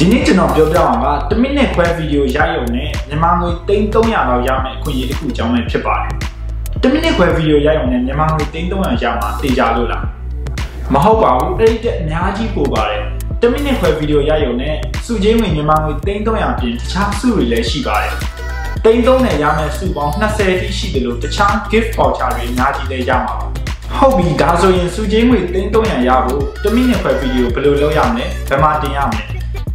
ဒီနေ့ကျွန်တော်ပြောပြမှာက1မိနစ်ခွဲဗီဒီယိုရိုက်ရုံနဲ့မြန်မာငွေ300လောက်ရမယ်အခွင့်အရေးတစ်ခုအကြောင်းပဲဖြစ်ပါတယ်1မိနစ်ခွဲဗီဒီယိုရိုက်ရုံနဲ့မြန်မာငွေ300ရမှာတေချာလို့လားမဟုတ်ပါဘူးအဲ့ဒီအများကြီးပိုပါတယ်1မိနစ်ခွဲဗီဒီယိုရိုက်ရုံနဲ့စုချင်းဝင်မြန်မာငွေ300ပြင်တခြားစုတွေလည်းရှိပါတယ်300ရမယ်စုပေါင်း20တိရှိတယ်လို့တခြား gift voucher တွေအများကြီးလည်းရမှာပါဟုတ်ပြီဒါဆိုရင်စုချင်းငွေ300ရဖို့1မိနစ်ခွဲဗီဒီယိုဘယ်လိုလုပ်ရမလဲဘယ်မှာတင်ရမလဲ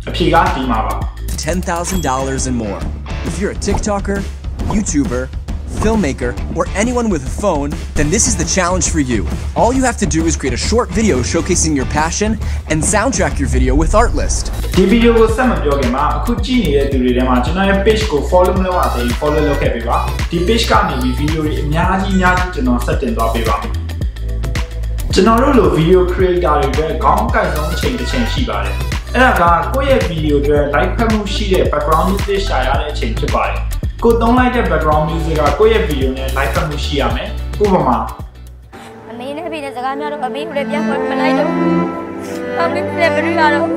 $10,000 and more. If you're a TikToker, YouTuber, filmmaker, or anyone with a phone, then this is the challenge for you. All you have to do is create a short video showcasing your passion and soundtrack your video with Artlist. ဒီဗီဒီယိုကိုဆက်မပြောခင်မှာအခုကြည့်နေတဲ့သူတွေထဲမှာကျွန်တော်ရဲ့ page ကို follow မလုပ်ရသေးဘူး follow လုပ်ခဲ့ပေးပါဒီ page ကနေဗီဒီယိုတွေအများကြီးကျွန်တော်ဆက်တင်သွားပေးပါကျွန်တော်တို့လို video creator တွေအတွက်ခေါင်းကိုက်ဆုံးအချိန်တစ်ချိန်ရှိပါတယ်အဲ့ဒါကကိုယ့်ရဲ့ဗီဒီယိုတွေ like ဖတ်မှုရှိတဲ့ background music ရှာရတဲ့အချိန်ဖြစ်ပါတယ်ကိုသုံးလိုက်တဲ့ background music ကကိုယ့်ရဲ့ဗီဒီယိုနဲ့ like ဖတ်မှုရှိရမယ်ဥပမာအမေနဲ့ဖေနဲ့စကားများတော့အမေကိုလည်းပြန်ခေါ်မလိုက်တော့အမေလည်းမတွေ့ရတော့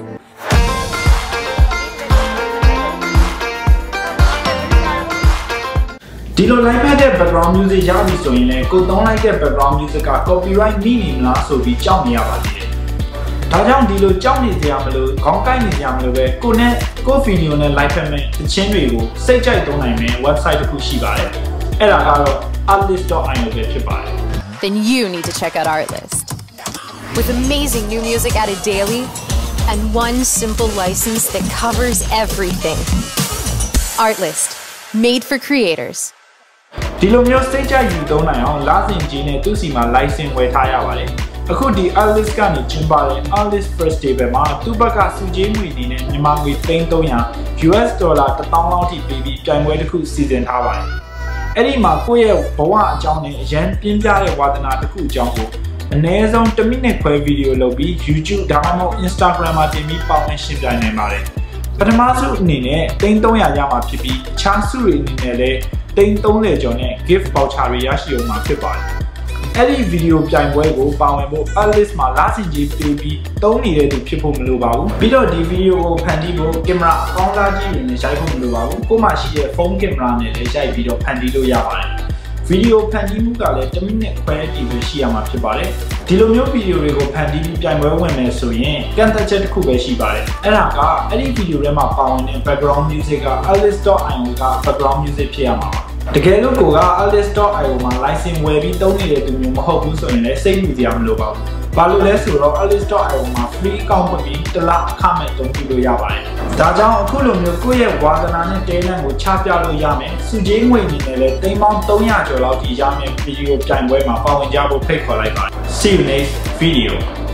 ဒီလို like ဖတ်တဲ့ background music ရပြီဆိုရင်လည်းကိုသုံးလိုက်တဲ့ background music က copyright မိနေမလားဆိုပြီးကြောက်နေရပါသေးတယ်ဒါကြောင့်ဒီလိုကြောက်နေကြရမလို့ခေါင်းကိုက်နေကြရမလို့ပဲကိုနဲ့ကိုဗီဒီယိုနဲ့ live ဖတ်မဲ့တခြင်းတွေကိုစိတ်ကြိုက်သုံးနိုင်မဲ့ website တစ်ခုရှိပါတယ်အဲ့ဒါကတော့ artlist.io ပဲဖြစ်ပါတယ် Then you need to check out Artlist. With amazing new music added daily and one simple license that covers everything. Artlist, made for creators. ဒီလိုမျိုးစိတ်ကြိုက်ယူသုံးနိုင်အောင်လာစဉ်ကြီးနဲ့သူ့စီမှာ license ဝယ်ထားရပါတယ်အခုဒီ Artlist ကနေကျင်းပတဲ့ Artlist First Day ပဲမှာသူ့ဘက်ကစုချင်းငွေအနေနဲ့မြန်မာငွေ300 US ဒေါ်လာ1000လောက်ထိပေးပြီးပြိုင်ပွဲတစ်ခုစီစဉ်ထားပါတယ်အဲ့ဒီမှာကိုယ့်ရဲ့ဘဝအကြောင်းနဲ့အရန်ပြင်းပြတဲ့ဝါသနာတစ်ခုအကြောင်းကိုအနည်းဆုံး1မိနစ်ခွဲဗီဒီယိုလုပ်ပြီး YouTube ဒါမှမဟုတ် Instagram မှာတင်ပြီးပေါဝင်ရှင်းပြနိုင်ပါတယ်ပထမစုအနေနဲ့300ရမှာဖြစ်ပြီးအခြားစုတွေအနေနဲ့လည်း30ကျော်နဲ့ gift voucher တွေရရှိအောင်မှာဖြစ်ပါတယ်အဲ့ဒီဗီဒီယိုပြိုင်ပွဲကိုပါဝင်ဖို့ Artlist မှာလာစဉ်ကြီးပေးပြီးသုံးနေတဲ့သူဖြစ်ဖို့မလိုပါဘူးပြီးတော့ဒီဗီဒီယိုကိုဖန်တီးဖို့ကင်မရာအကောင်းစားကြီးတွေနဲ့ရိုက်ဖို့မလိုပါဘူးကို့မှာရှိတဲ့ဖုန်းကင်မရာနဲ့လည်းရိုက်ပြီးတော့ဖန်တီးလို့ရပါတယ်ဗီဒီယိုဖန်တီးမှုကလည်း1မိနစ်ခွဲအထိပဲရှိရမှာဖြစ်ပါတယ်ဒီလိုမျိုးဗီဒီယိုတွေကိုဖန်တီးပြီးပြိုင်ပွဲဝင်မယ်ဆိုရင်ကန့်သတ်ချက်တစ်ခုပဲရှိပါတယ်အဲ့ဒါကအဲ့ဒီဗီဒီယိုထဲမှာပါဝင်တဲ့ background music က artlist.io က background music ဖြစ်ရမှာပါတကယ်လို့ကိုက artlist.io မှာ license ဝယ်ပြီးသုံးနေတဲ့သူမျိုးမဟုတ်ဘူးဆိုရင်လည်းစိတ်လူစရာမလိုပါဘူး။ဘာလို့လဲဆိုတော့ artlist.io မှာ free account ဖွင့်ပြီးတစ်လအခမဲ့သုံးပြလို့ရပါတယ်။ဒါကြောင့်အခုလိုမျိုးကိုယ့်ရဲ့ဝါသနာနဲ့တဲလန့်ကိုချပြလို့ရမယ်။စုချင်းငွေအနေနဲ့လည်း300ကျော်လောက်ထိရမယ်ဗီဒီယိုပြိုင်ပွဲမှာပါဝင်ကြဖို့ဖိတ်ခေါ်လိုက်ပါတယ်။ See you next video.